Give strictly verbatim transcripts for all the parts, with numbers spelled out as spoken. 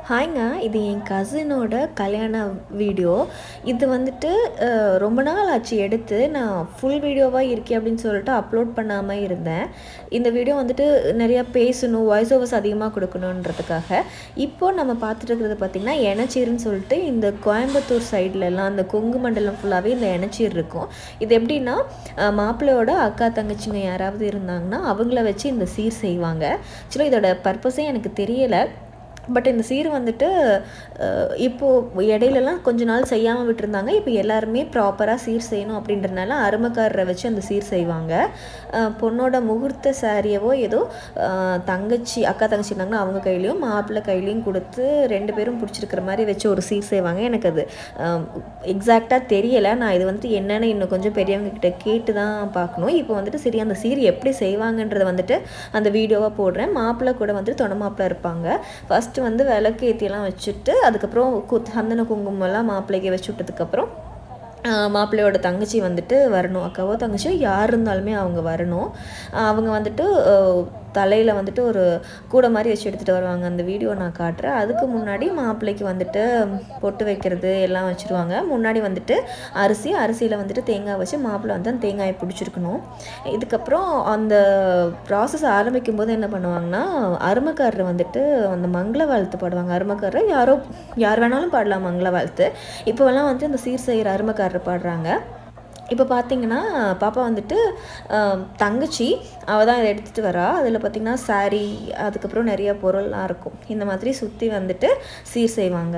ஹாய்ங்க. இது என் கசினோட கல்யாண வீடியோ. இது வந்துட்டு அ ரொம்ப நாள் ஆச்சு எடுத்து. நான் ஃபுல் வீடியோவா இருக்கே அப்படின்னு சொல்லிட்டு அப்லோட் பண்ணாம இருந்தேன். இந்த வீடியோ வந்துட்டு நிறையா பேசணும், வாய்ஸ் ஓவர்ஸ் அதிகமாக கொடுக்கணுன்றதுக்காக. இப்போ நம்ம பார்த்துட்டு இருக்கிறது பார்த்திங்கன்னா, எனச்சீர்ன்னு சொல்லிட்டு இந்த கோயம்புத்தூர் சைட்லலாம் அந்த கொங்கு மண்டலம் ஃபுல்லாகவே இந்த எனச்சீர் இருக்கும். இது எப்படின்னா, மாப்பிள்ளையோட அக்கா தங்கச்சிங்க யாராவது இருந்தாங்கன்னா அவங்கள வச்சு இந்த சீர் செய்வாங்க. ஆக்சுவலாக இதோட பர்பஸே எனக்கு தெரியலை. பட் இந்த சீர் வந்துட்டு இப்போது இடையிலலாம் கொஞ்ச நாள் செய்யாமல் விட்டுருந்தாங்க. இப்போ எல்லாருமே ப்ராப்பராக சீர் செய்யணும் அப்படின்றதுனால அருமைக்காரரை வச்சு அந்த சீர் செய்வாங்க. பொண்ணோட முகூர்த்த சாரியவோ ஏதோ தங்கச்சி அக்கா தங்கச்சி இருந்தாங்கன்னா அவங்க கையிலையும் மாப்பிள்ளை கையிலையும் கொடுத்து ரெண்டு பேரும் பிடிச்சிருக்கிற மாதிரி வச்சு ஒரு சீர் செய்வாங்க. எனக்கு அது எக்ஸாக்டாக தெரியலை. நான் இது வந்துட்டு என்னென்னு இன்னும் கொஞ்சம் பெரியவங்க கிட்ட கேட்டு தான் பார்க்கணும். இப்போ வந்துட்டு சரி அந்த சீர் எப்படி செய்வாங்கன்றதை வந்துட்டு அந்த வீடியோவாக போடுறேன். மாப்பிள்ளை கூட வந்துட்டு தொண மாப்பிள்ளை இருப்பாங்க. ஃபஸ்ட் வந்து விளக்கு ஏற்றியெல்லாம் வச்சுட்டு அதுக்கப்புறம் கு சந்தன குங்குமம்லாம் மாப்பிள்ளைக்கு வச்சு விட்டதுக்கப்புறம் மாப்பிள்ளையோட தங்கச்சி வந்துட்டு வரணும். அக்காவோ தங்கச்சியோ யார் இருந்தாலுமே அவங்க வரணும். அவங்க வந்துட்டு தலையில் வந்துட்டு ஒரு கூடை மாதிரி வச்சு எடுத்துகிட்டு வருவாங்க. அந்த வீடியோ நான் காட்டுறேன். அதுக்கு முன்னாடி மாப்பிள்ளைக்கு வந்துட்டு பொட்டு வைக்கிறது எல்லாம் வச்சுருவாங்க. முன்னாடி வந்துட்டு அரிசி அரிசியில் வந்துட்டு தேங்காய் வச்சு மாப்பிள்ளை வந்து அந்த தேங்காயை பிடிச்சிருக்கணும். இதுக்கப்புறம் அந்த ப்ராசஸ் ஆரம்பிக்கும் போது என்ன பண்ணுவாங்கன்னா, அருமைக்காரர் வந்துட்டு அந்த மங்கள வாழ்த்து பாடுவாங்க. அருமைக்காரர் யாரோ யார் வேணாலும் பாடலாம் மங்கள வாழ்த்து. இப்போவெல்லாம் வந்து அந்த சீர் செய்கிற அருமைக்காரர் பாடுறாங்க. இப்போ பார்த்திங்கன்னா பாப்பா வந்துட்டு தங்கச்சி அவள் தான் இதை எடுத்துகிட்டு வரா. அதில் பார்த்திங்கன்னா சாரீ அதுக்கப்புறம் நிறையா பொருள்லாம் இருக்கும். இந்த மாதிரி சுற்றி வந்துட்டு சீர் செய்வாங்க.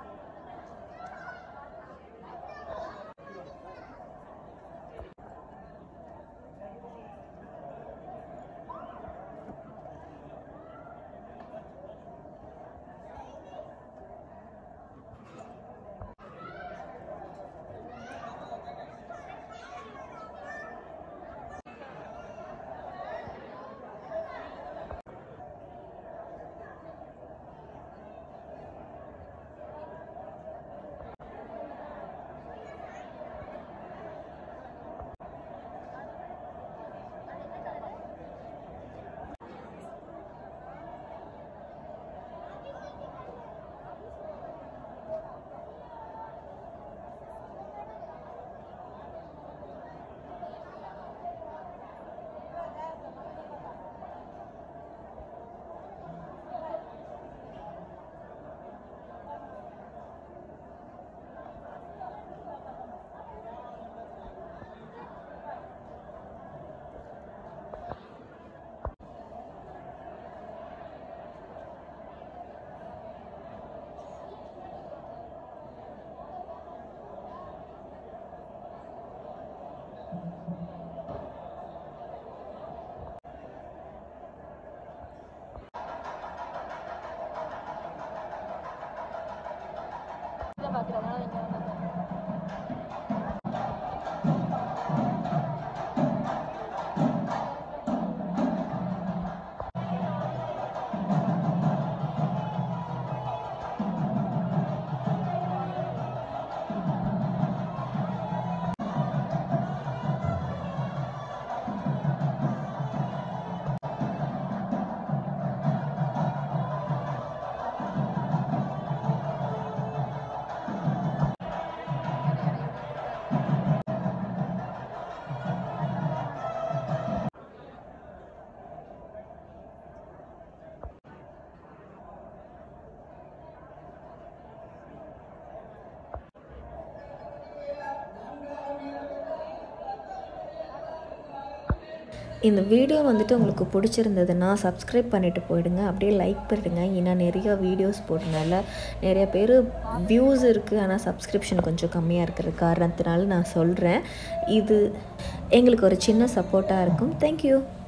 இந்த வீடியோ வந்துட்டு உங்களுக்கு பிடிச்சிருந்ததுன்னா சப்ஸ்கிரைப் பண்ணிவிட்டு போயிடுங்க. அப்படியே லைக் பண்ணிடுங்க. ஏன்னா நிறையா வீடியோஸ் போடுறதுனால நிறைய பேர் வியூஸ் இருக்குது, ஆனால் சப்ஸ்கிரிப்ஷன் கொஞ்சம் கம்மியாக இருக்கிற காரணத்தினால நான் சொல்கிறேன். இது எங்களுக்கு ஒரு சின்ன சப்போர்ட்டாக இருக்கும். தேங்க்யூ.